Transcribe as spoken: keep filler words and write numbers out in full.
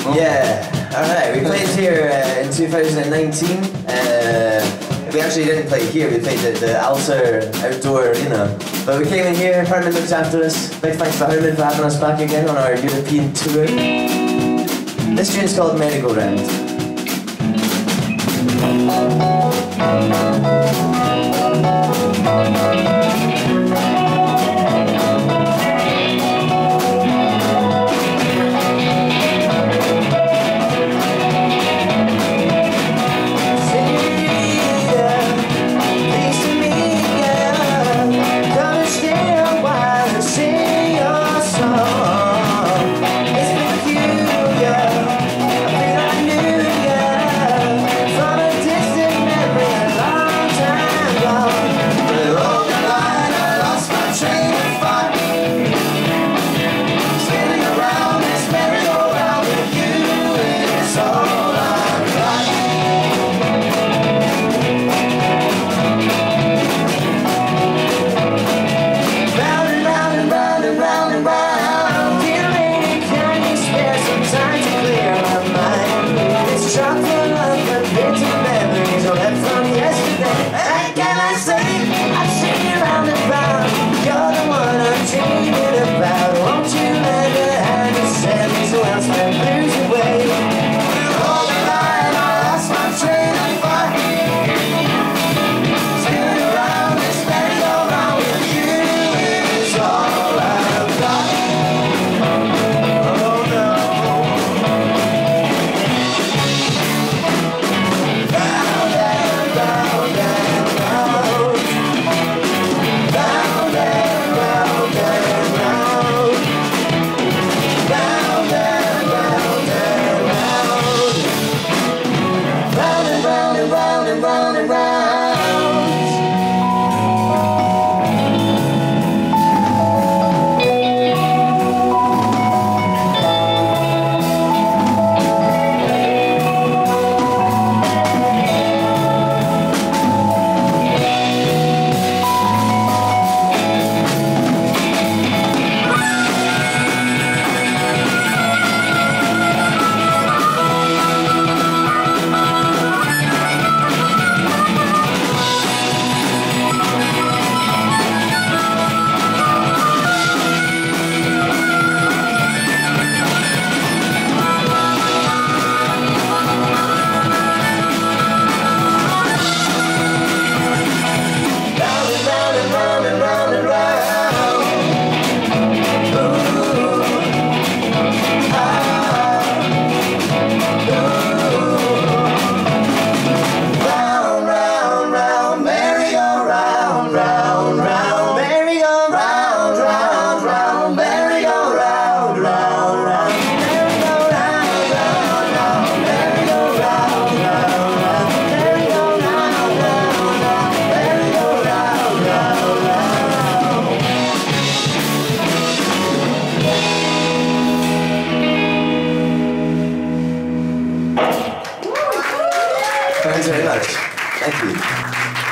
Yeah, alright, we played here uh, in two thousand nineteen. Uh, we actually didn't play here, we played at the Alter outdoor arena. But we came in here, Herman looked after us. Big thanks to Herman for having us back again on our European tour. This tune's called Merry Go Round. Thanks very much. Thank you.